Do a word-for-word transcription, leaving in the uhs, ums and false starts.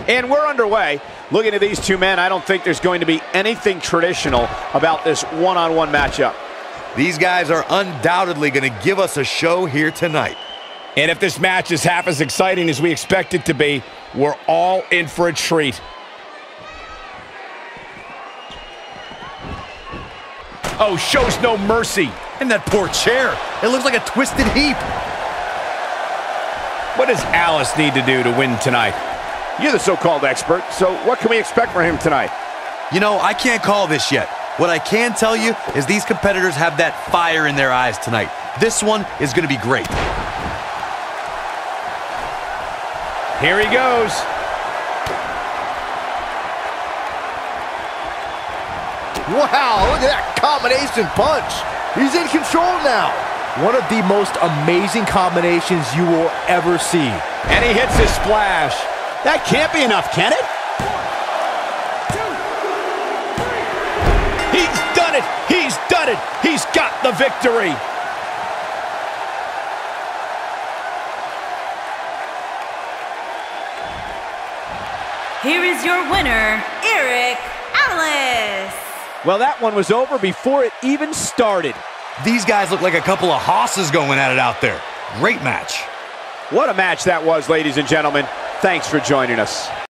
And we're underway. Looking at these two men, I don't think there's going to be anything traditional about this one-on-one matchup. These guys are undoubtedly going to give us a show here tonight. And if this match is half as exciting as we expect it to be, we're all in for a treat. Oh, shows no mercy. And that poor chair. It looks like a twisted heap. What does Alice need to do to win tonight? You're the so-called expert, so what can we expect from him tonight? You know, I can't call this yet. What I can tell you is these competitors have that fire in their eyes tonight. This one is going to be great. Here he goes. Wow, look at that combination punch. He's in control now. One of the most amazing combinations you will ever see. And he hits his splash. That can't be enough, can it? He's done it! He's done it! He's got the victory! Here is your winner, Erikai. Well, that one was over before it even started. These guys look like a couple of hosses going at it out there. Great match. What a match that was, ladies and gentlemen. Thanks for joining us.